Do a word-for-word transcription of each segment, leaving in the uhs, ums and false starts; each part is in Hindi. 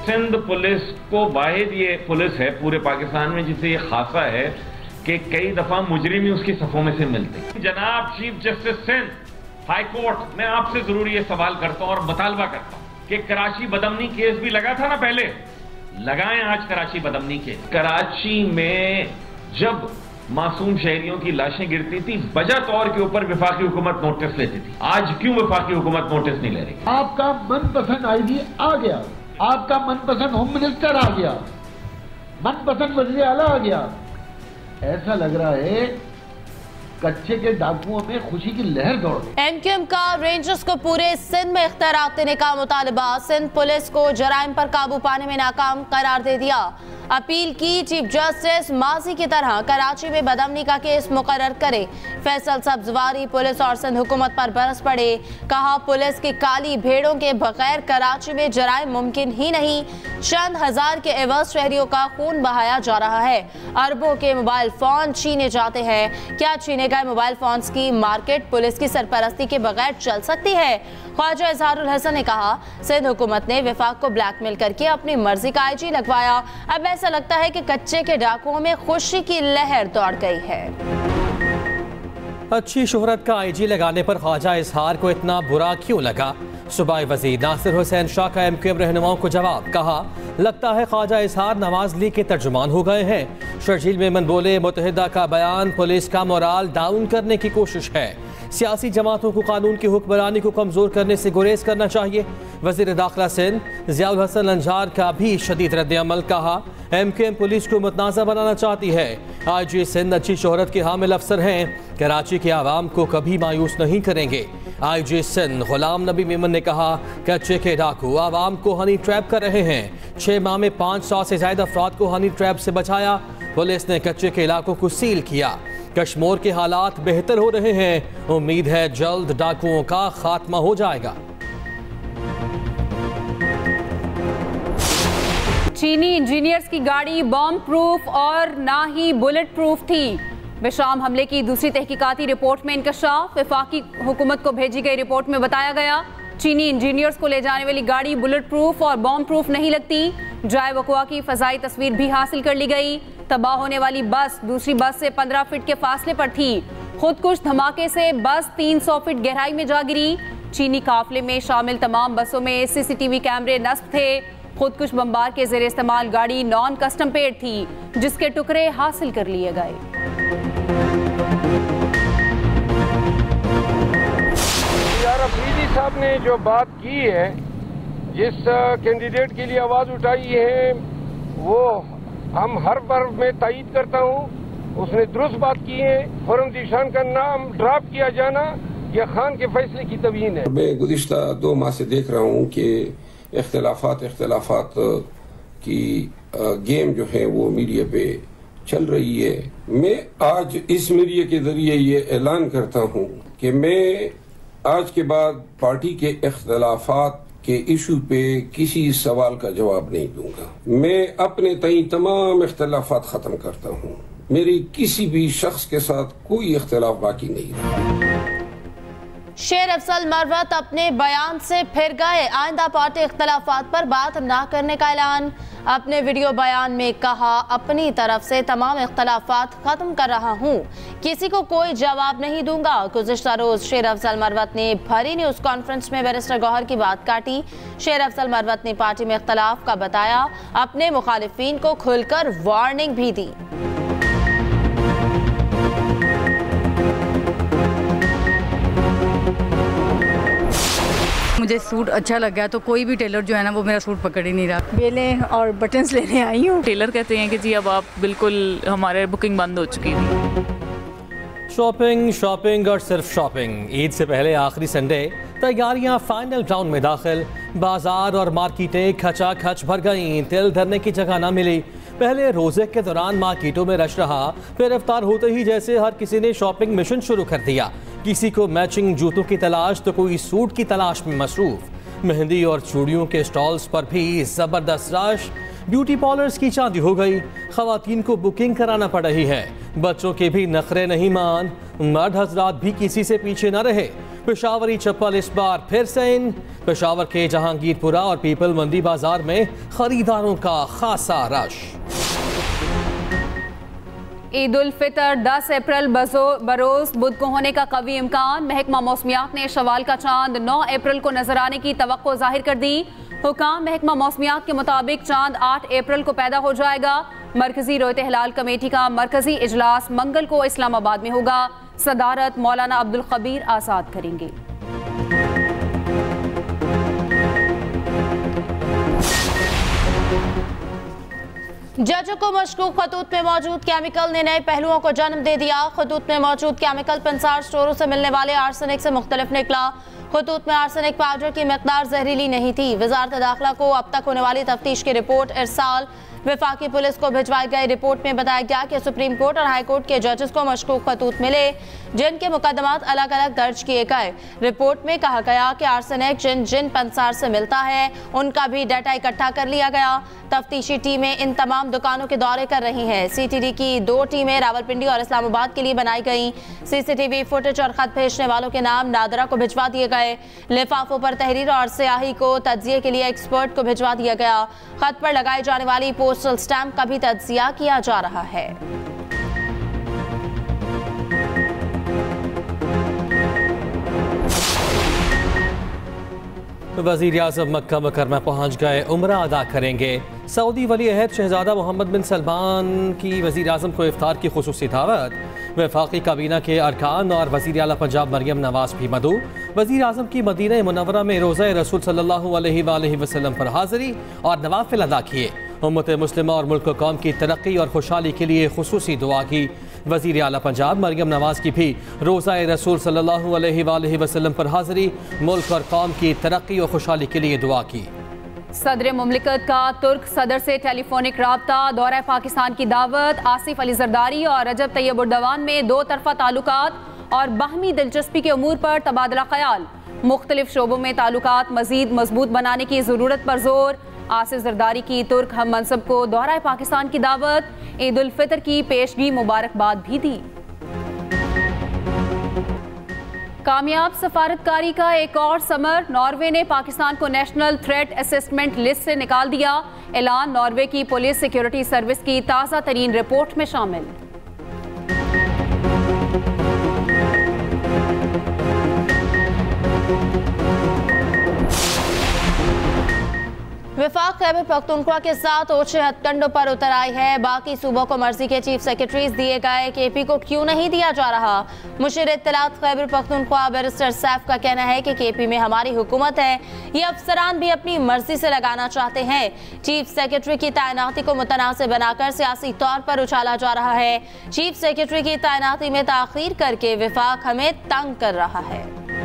सिंध पुलिस को वाहिद ये पुलिस है पूरे पाकिस्तान में जिसे ये खासा है कि कई दफा मुजरिम ही उसकी सफों में से मिलते हैं। जनाब chief justice Sindh high court, मैं आपसे जरूर ये सवाल करता हूं और मुतालबा करता हूं कि कराची बदमनी केस भी लगा था ना, पहले लगाएं आज कराची बदमनी केस। कराची में जब मासूम शहरियों की लाशें गिरती थी वजह तौर के ऊपर विफाकी हुकूमत नोटिस लेती थी, आज क्यों विफाकी हुकूमत नोटिस नहीं ले रही? आपका मनपसंद आईजी आ गया, आपका मनपसंद होम मिनिस्टर आ गया, मनपसंद वज़ीर आला आ गया। ऐसा लग रहा है कच्चे के डाकुओं में खुशी की लहर दौड़ गई। एमक्यूएम का रेंजर्स को पूरे सिंध में इख्तियारात देने का मुतालबा, सिंध पुलिस को जराइम पर काबू पाने में नाकाम करार दे दिया। अपील की चीफ जस्टिस माजी की तरह कराची में बदमनी का केस मुकर्रर करे। फैसल सब्जवारी पुलिस और सिंध हुकूमत पर बरस पड़े, कहा पुलिस की काली भेड़ों के बगैर कराची में जराइम मुमकिन ही नहीं। चंद हजार के एवज शहरियों का खून बहाया जा रहा है, अरबों के मोबाइल फोन छीने जाते हैं। क्या छीने गए मोबाइल फोन की मार्केट पुलिस की सरपरस्ती के बगैर चल सकती है? ख्वाजा इजहारुल हसन ने कहा सिंध हुकूमत ने विफाक को ब्लैकमेल करके अपनी मर्जी का आईजी लगवाया। अब ऐसा लगता है कि कच्चे के डाकुओं में खुशी की लहर दौड़ गई है। अच्छी शोहरत का आईजी लगाने पर ख्वाजा इजहार को इतना बुरा क्यों लगा? सूबाई वज़ीर नासिर हुसैन शाह का एमक्यूएम रहनुमाओं को जवाब, कहा लगता है ख्वाजा इजहार नवाज लीग के तर्जुमान हो गए हैं। शर्जील मेमन बोले मुत्तहिदा का बयान पुलिस का मोराल डाउन करने की कोशिश है। सियासी जमातों को कानून की हुक्मरानी को कमजोर करने से गुरेज करना चाहिए। वज़ीर दाखिला सिंध ज़ियाउल हसन अंजार का भी शदीद रद्द-ए-अमल, कहा एमक्यूएम पुलिस को मुतनाज़ा बनाना चाहती है। आईजी सिंध अच्छी शोहरत के हामिल अफसर हैं, कराची के आवाम को कभी मायूस नहीं करेंगे। आईजी सिंध गुलाम नबी मेमन ने कहा कच्चे के डाकू आवाम को हनी ट्रैप कर रहे हैं। छह माह में पाँच सौ से ज्यादा अफराद को हनी ट्रैप से बचाया। पुलिस ने कच्चे के इलाकों को सील किया। कश्मीर के हालात बेहतर हो रहे हैं, उम्मीद है जल्द डाकुओं का खात्मा हो जाएगा। चीनी इंजीनियर्स की गाड़ी बॉम्ब प्रूफ और ना ही बुलेट प्रूफ थी। विशाम हमले की दूसरी तहकीकाती रिपोर्ट में इंकशाफ, वफाकी हुकूमत को भेजी गई रिपोर्ट में बताया गया चीनी इंजीनियर्स को ले जाने वाली गाड़ी बुलेट प्रूफ और बॉम्ब प्रूफ नहीं लगती। जाए वक़ुआ की फ़ज़ाई तस्वीर भी हासिल कर ली गई। तबाह होने वाली बस दूसरी बस से पंद्रह फीट के फासले पर थी। खुदकुश धमाके से बस तीन सौ फीट गहराई में जा गिरी। चीनी काफिले में शामिल तमाम बसों में सीसीटीवी कैमरे नस्ब थे। खुदकुश बम्बार के ज़ेरे इस्तेमाल गाड़ी नॉन कस्टम पेड थी, जिसके टुकड़े हासिल कर लिए गए। अफरीदी साहब ने जो बात की है, जिस कैंडिडेट के लिए आवाज उठाई है, वो हम हर बार में तायीद करता हूँ। उसने दुरुस्त बात की है। खुर्रम ज़ीशान का नाम ड्रॉप किया जाना यह खान के फैसले की तवीन है। मैं गुज़िश्ता दो माह से देख रहा हूँ कि इख्तिलाफात इख्तिलाफात की गेम जो है वो मीडिया पे चल रही है। मैं आज इस मीडिया के जरिए ये ऐलान करता हूँ कि मैं आज के बाद पार्टी के इख्तिलाफात के इशू पे किसी सवाल का जवाब नहीं दूंगा। मैं अपने तई तमाम इख्तिलाफात खत्म करता हूँ। मेरी किसी भी शख्स के साथ कोई इख्तिलाफ बाकी नहीं रहा। शेर अफजल मरवत अपने बयान से फिर गए, आइंदा पार्टी इख्तिलाफात पर बात ना करने का ऐलान। अपने वीडियो बयान में कहा अपनी तरफ से तमाम इख्तिलाफात खत्म कर रहा हूँ, किसी को कोई जवाब नहीं दूंगा। गुज़िश्ता रोज शेर अफजल मरवत ने भरी न्यूज़ कॉन्फ्रेंस में बैरिस्टर गौहर की बात काटी। शेर अफजल मरवत ने पार्टी में इख्तिलाफ का बताया, अपने मुखालिफिन को खुलकर वार्निंग भी दी। मुझे सूट अच्छा लग गया तो कोई भी टेलर जो है ना वो मेरा सूट पकड़ ही नहीं रहा। बेलें और बटन्स लेने आई हूँ। टेलर कहते हैं कि जी अब आप बिल्कुल हमारे बुकिंग बंद हो चुकी है। शॉपिंग शॉपिंग और सिर्फ शॉपिंग। ईद से पहले आखिरी संडे, तैयारियां फाइनल राउंड में दाखिल। बाजार और मार्केटें खचा खच भर गईं, तिल धरने की जगह ना मिली। पहले रोजे के दौरान मार्केटों में रश रहा, फिर इफ्तार होते ही जैसे हर किसी ने शॉपिंग मिशन शुरू कर दिया। किसी को मैचिंग जूतों की तलाश तो कोई सूट की तलाश में मसरूफ। मेहंदी और चूड़ियों के स्टॉल्स पर भी जबरदस्त रश। ब्यूटी पार्लर्स की चांदी हो गई, खवातीन को बुकिंग कराना पड़ रही है। बच्चों के भी नखरे नहीं मान, मर्द हजरात भी किसी से पीछे न रहे। पेशावरी चप्पल इस बार फिर से इन। पेशावर के जहांगीरपुरा और पीपल मंडी बाजार में खरीदारों का खासा रश। ईद उल फितर दस अप्रैल बरोज बुध को होने का कवी इम्कान। महकमा मौसमियात ने शवाल का चांद नौ अप्रैल को नजर आने की तवक्को जाहिर कर दी। हुकाम महकमा मौसमियात के मुताबिक चांद आठ अप्रैल को पैदा हो जाएगा। मरकजी रोयत हिलाल कमेटी का मरकजी इजलास मंगल को इस्लामाबाद में होगा। सदारत मौलाना अब्दुल खबीर आजाद करेंगे। जजों को मशकूक खतूत में मौजूद केमिकल ने नए पहलुओं को जन्म दे दिया। खतूत में मौजूद केमिकल पंसार स्टोरों से मिलने वाले आर्सेनिक से मुख्तलिफ निकला। खतूत में आर्सेनिक पाउडर की मिकदार जहरीली नहीं थी। वजारत दाखिला को अब तक होने वाली तफ्तीश की रिपोर्ट इरसाल वफाकी पुलिस को भिजवाई गई। रिपोर्ट में बताया गया कि सुप्रीम कोर्ट और हाई कोर्ट के जजेस को मशकूक खतूत मिले जिनके मुकदमात अलग अलग दर्ज किए गए। रिपोर्ट में कहा गया कि आर्सेनिक जिन जिन पंसार से मिलता है उनका भी डाटा इकट्ठा कर लिया गया। तफ्तीशी टीमें इन तमाम दुकानों के दौरे कर रही हैं। सीटीडी की दो टीमें रावलपिंडी और इस्लामाबाद के लिए बनाई गई। सीसीटीवी फुटेज और खत भेजने वालों के नाम नादरा को भिजवा दिए गए। लिफाफों पर तहरीर और स्याही को तज्जिए के लिए एक्सपर्ट को भिजवा दिया गया। खत पर लगाई जाने वाली पोस्टल स्टैंप का भी तज्जिया किया जा रहा है। वज़ीर आज़म मक्का मुकरमा पहुँच गए, उम्रा अदा करेंगे। सऊदी वली अहद शहजादा मोहम्मद बिन सलमान की वज़ीर आज़म को इफ्तार की खुसूसी दावत। वफाकी काबीना के अरकान और वज़ीर आला पंजाब मरियम नवाज भी मदऊ। वज़ीर आज़म की मदीना मुनव्वरा में रोज़ा रसूल सल्लल्लाहु अलैहि वसल्लम पर हाज़िरी और नवाफिल अदा किए। उम्मत मुस्लिमा और मुल्क कौम की तरक्की और खुशहाली के लिए खुसूसी दुआ की। वज़ीर आला पंजाब मरियम नवाज की भी रोज़ा रसूल सल्लल्लाहु अलैहि वसल्लम पर हाज़िरी, मुल्क और कौम की तरक्की और खुशहाली के लिए दुआ की। सदर मुमलिकत का तुर्क सदर से टेलीफोनिक राब्ता, दौरा पाकिस्तान की दावत। आसिफ अली जरदारी और रजब तैयब उर्दवान में दो तरफा ताल्लुकात और बाहमी दिलचस्पी के उमूर पर तबादला ख्याल। मुख्तलिफ शोबों में ताल्लुकात मजीद मजबूत बनाने की ज़रूरत पर जोर। आसिफ जरदारी की तुर्क हम मनसब को दौरा पाकिस्तान की दावत। ईद उल फितर की पेशगी मुबारकबाद भी दी। कामयाब सफारतकारी का एक और समर। नॉर्वे ने पाकिस्तान को नेशनल थ्रेट असेसमेंट लिस्ट से निकाल दिया। ऐलान नॉर्वे की पुलिस सिक्योरिटी सर्विस की ताज़ा तरीन रिपोर्ट में शामिल। विफाक खैबर पख्तूनख्वा के साथ ओछे हथकंडों पर उतर आई है। बाकी सूबों को मर्जी के चीफ सेक्रेटरीज दिए गए, केपी को क्यों नहीं दिया जा रहा? मुशीर इत्तलात खैबर पख्तूनख्वा बैरिस्टर सैफ का कहना है कि केपी में हमारी हुकूमत है, ये अफसरान भी अपनी मर्जी से लगाना चाहते हैं। चीफ सेक्रेटरी की तैनाती को मुतनासिब बनाकर सियासी तौर पर उछाला जा रहा है। चीफ सेक्रेटरी की तैनाती में ताखीर करके विफाक हमें तंग कर रहा है।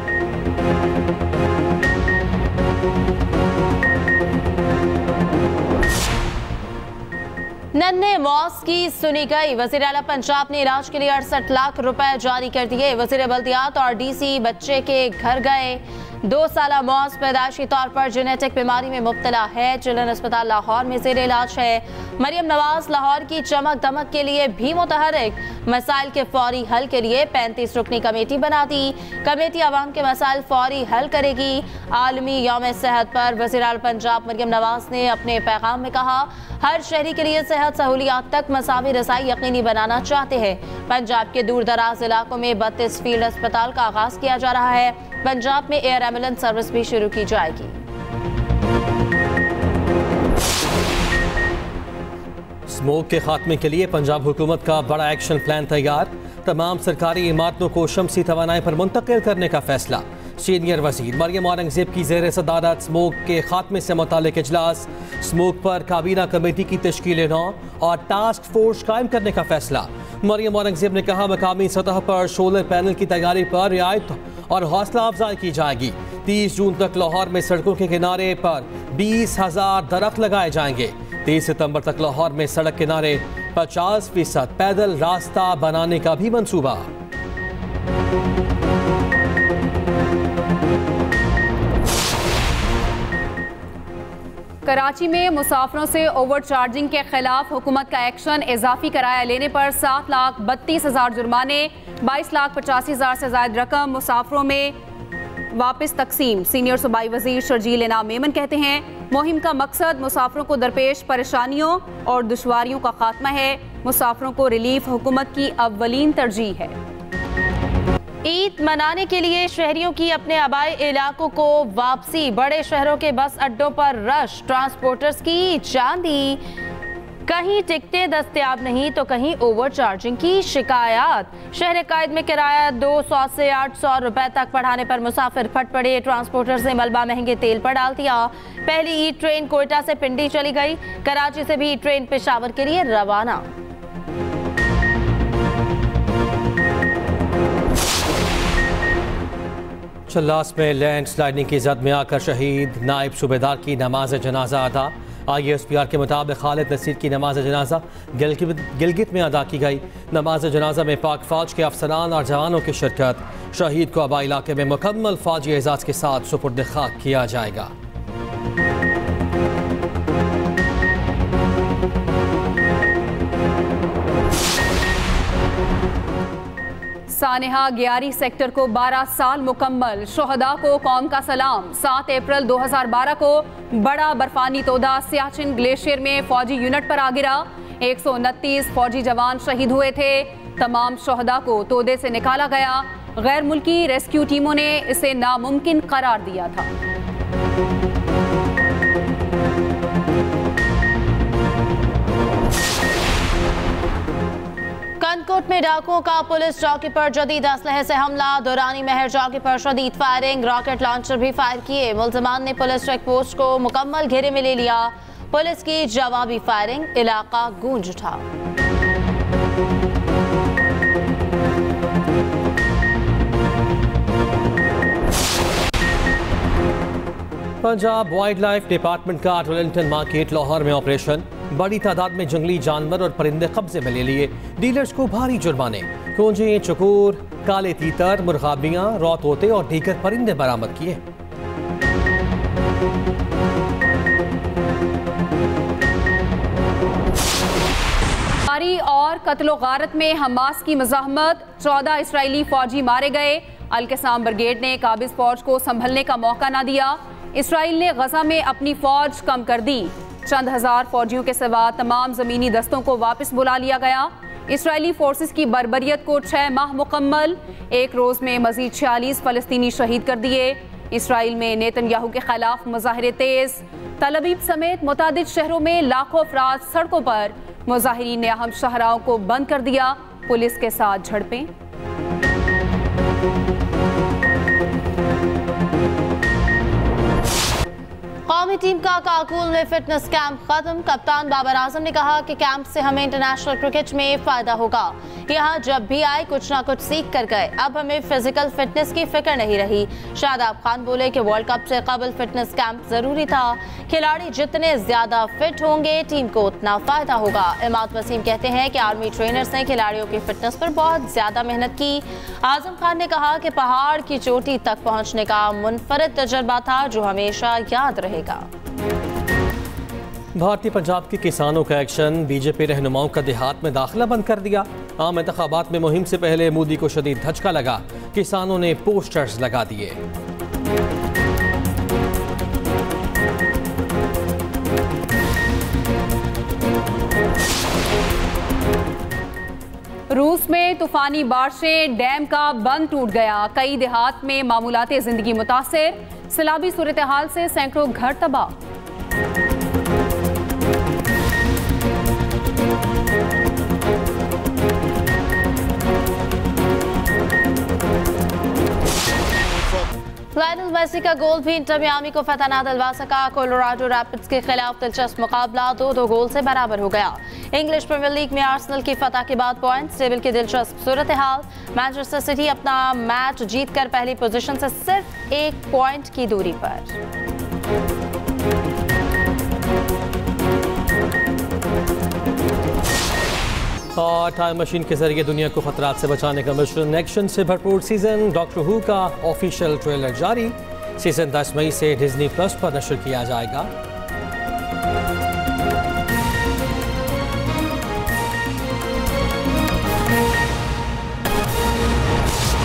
नन्हे मौस की सुनी गई। वज़ीर आला पंजाब ने इलाज के लिए अड़सठ लाख रुपए जारी कर दिए। वज़ीर बल्दियात और डीसी बच्चे के घर गए। दो साला मौस पैदाइशी तौर पर जेनेटिक बीमारी में मुब्तला है। चिल्ड्रन अस्पताल लाहौर में ज़ेर इलाज है। मरियम नवाज लाहौर की चमक दमक के लिए भी मुतहरिक। मसाइल के फौरी हल के लिए पैंतीस रुकनी कमेटी बना दी। कमेटी आवाम के मसाइल फौरी हल करेगी। आलमी यौम सेहत पर वज़ीर आला पंजाब मरियम नवाज ने अपने पैगाम में कहा, हर शहरी के लिए सेहत सहूलियात तक मसावी रसाई यकीनी बनाना चाहते हैं। पंजाब के दूर दराज इलाकों में बत्तीस फील्ड अस्पताल का आगाज किया जा रहा है। पंजाब में एयर एम्बुलेंस सर्विस भी शुरू की जाएगी। स्मोक के खात्मे के लिए पंजाब हुकूमत का बड़ा एक्शन प्लान तैयार। तमाम सरकारी इमारतों को शमसी तवानाई पर मुंतकिल करने का फैसला। सीनियर वजीर मरियम औरंगजेब की जेर सदारत स्मोक के खात्मे से मुतालिक इजलास। स्मोक पर काबीना कमेटी की तश्कील नौ और टास्क फोर्स कायम करने का फैसला। मरियम औरंगजेब ने कहा, मकामी सतह पर सोलर पैनल की तैयारी पर रियायत और हौसला अफजाई की जाएगी। तीस जून तक लाहौर में सड़कों के किनारे पर बीस हजार दरख्त लगाए जाएंगे। तीस सितंबर तक लाहौर में सड़क किनारे पचास फीसद पैदल रास्ता बनाने का भी मंसूबा। कराची में मुसाफिरों से ओवर चार्जिंग के खिलाफ हुकूमत का एक्शन। इजाफी किराया लेने पर सात लाख बत्तीस हजार जुर्माने, बाईस लाख पचासी हजार से ज्यादा रकम मुसाफिरों में वापस तकसीम। सीनियर सूबाई वजीर शर्जील इनाम मेमन कहते हैं मुहिम का मकसद मुसाफिरों को दरपेश परेशानियों और दुश्वारियों का खात्मा है। मुसाफिरों को रिलीफ हुकूमत की अव्वलीन तरजीह है। ईद मनाने के लिए शहरियों की अपने आबाई इलाकों को वापसी। बड़े शहरों के बस अड्डों पर रश, ट्रांसपोर्टर्स की चांदी। कहीं टिकटें दस्तयाब नहीं तो कहीं ओवर चार्जिंग की शिकायत। शहर कायद में किराया दो सौ से आठ सौ रुपए तक बढ़ाने पर मुसाफिर फट पड़े। ट्रांसपोर्टर से मलबा महंगे तेल पर डाल दिया। पहली ईद ट्रेन कोयटा से पिंडी चली गई। कराची से भी ट्रेन पेशावर के लिए रवाना। चल्लास में लैंड स्लाइडिंग की जद में आकर शहीद नायब सूबेदार की नमाज जनाजा अदा। आई एस पी आर के मुताबिक खालिद नसीर की नमाज जनाजा गिलगित में अदा की गई। नमाज जनाजा में पाक फौज के अफसरान और जवानों की शिरकत। शहीद को आबा इलाके में मुकम्मल फौजी एजाज के साथ सुपुर्द खाक किया जाएगा। सानेहा ग्यारह सेक्टर को बारह साल मुकम्मल। शोहदा को कौम का सलाम। सात अप्रैल दो हज़ार बारह को बड़ा बर्फानी तोदा सियाचिन ग्लेशियर में फौजी यूनिट पर आ गिरा। एक सौ उनतीस फौजी जवान शहीद हुए थे। तमाम शोहदा को तोदे से निकाला गया। गैर मुल्की रेस्क्यू टीमों ने इसे नामुमकिन करार दिया था। कनकोट में डाकुओं का पुलिस चौकी पर जदीद असलहे से हमला। दौरानी महर चौकी पर शदीद फायरिंग। रॉकेट लॉन्चर भी फायर किए। मुल्ज़िमान ने पुलिस चेक पोस्ट को मुकम्मल घेरे में ले लिया। पुलिस की जवाबी फायरिंग, इलाका गूंज उठा। पंजाब वाइल्ड लाइफ डिपार्टमेंट का टोलेंटन मार्केट लाहौर में ऑपरेशन। बड़ी तादाद में जंगली जानवर और परिंदे कब्जे में ले लिए। डीलर्स को भारी जुर्माने। कोंजे, चकोर, काले तीतर, मुर्गाबियां, रौ तोते और दीगर परिंदे बरामद किए। और कत्लो गारत में हमास की मज़ाहमत। चौदह इसराइली फौजी मारे गए। अल-कसाम ब्रिगेड ने काबिज फौज को संभलने का मौका न दिया। इसराइल ने गजा में अपनी फौज कम कर दी। चंद हजार फौजियों के सिवा तमाम जमीनी दस्तों को वापस बुला लिया गया। इसराइली फोर्सेस की बर्बरियत को छह माह मुकम्मल। एक रोज में मजीद छियालीस फलस्तीनी शहीद कर दिए। इसराइल में नेतन्याहू के खिलाफ मुजाहरे तेज। तल अवीव समेत मुतादिद शहरों में लाखों अफराद सड़कों पर। मुजाहिरीन ने अहम शाहराहों को बंद कर दिया। पुलिस के साथ झड़पें। कौमी टीम का काकुल में फिटनेस कैंप खत्म। कप्तान बाबर आजम ने कहा कि कैंप से हमें इंटरनेशनल क्रिकेट में फायदा होगा। यहाँ जब भी आए कुछ ना कुछ सीख कर गए। अब हमें फिजिकल फिटनेस की फिक्र नहीं रही। शादाब खान बोले कि वर्ल्ड कप से कबल फिटनेस कैंप जरूरी था। खिलाड़ी जितने ज्यादा फिट होंगे टीम को उतना फायदा होगा। इमाद वसीम कहते हैं कि आर्मी ट्रेनर्स ने खिलाड़ियों की फिटनेस पर बहुत ज्यादा मेहनत की। आजम खान ने कहा कि पहाड़ की चोटी तक पहुँचने का मुनफरद तजर्बा था जो हमेशा याद रहेगा। भारतीय पंजाब के किसानों का एक्शन। बीजेपी रहनुमाओं का देहात में दाखिला बंद कर दिया। आम इंतखाबात में मुहिम से पहले मोदी को शदीद धचका लगा। किसानों ने पोस्टर्स लगा दिए। रूस में तूफानी बारिशें। डैम का बंद टूट गया। कई देहात में मामूलाते जिंदगी मुतासिर। सैलाबी सूरत हाल से सैकड़ों घर तबाह। लायनल मेसी का गोल भी इंटर मियामी को फतह न दिलवा सका। कोलोराडो रैपिड्स के खिलाफ दिलचस्प मुकाबला दो दो गोल से बराबर हो गया। इंग्लिश प्रीमियर लीग में आर्सेनल की फतह के बाद पॉइंट्स टेबल की दिलचस्प सूरत हाल। मैनचेस्टर सिटी अपना मैच जीतकर पहली पोजीशन से सिर्फ एक पॉइंट की दूरी पर। और टाइम मशीन के जरिए दुनिया को खतरात से बचाने का मिशन। एक्शन से भरपूर सीजन डॉक्टर हू का ऑफिशियल ट्रेलर जारी। सीजन दस मई से डिज्नी प्लस पर नशर किया जाएगा।